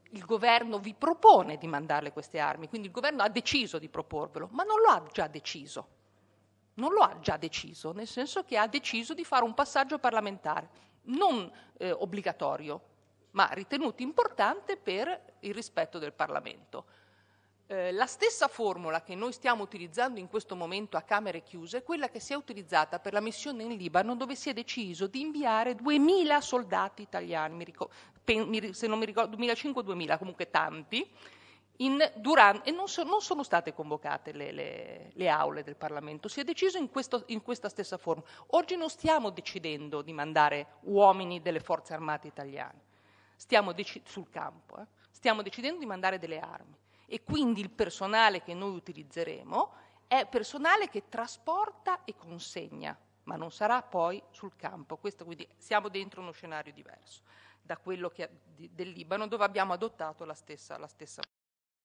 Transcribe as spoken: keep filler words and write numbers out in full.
il governo vi propone di mandarle queste armi, quindi il governo ha deciso di proporvelo, ma non lo ha già deciso. Non lo ha già deciso, nel senso che ha deciso di fare un passaggio parlamentare, non eh, obbligatorio, ma ritenuto importante per il rispetto del Parlamento. Eh, la stessa formula che noi stiamo utilizzando in questo momento a Camere chiuse è quella che si è utilizzata per la missione in Libano, dove si è deciso di inviare duemila soldati italiani, mi ricordo, se non mi ricordo, duemilacinque duemila, comunque tanti, in, durante, e non, so, non sono state convocate le, le, le aule del Parlamento, si è deciso in, questo, in questa stessa forma. Oggi non stiamo decidendo di mandare uomini delle forze armate italiane, stiamo sul campo, eh, stiamo decidendo di mandare delle armi. E quindi il personale che noi utilizzeremo è personale che trasporta e consegna, ma non sarà poi sul campo. Questo, quindi siamo dentro uno scenario diverso da quello che, di, del Libano, dove abbiamo adottato la stessa, la stessa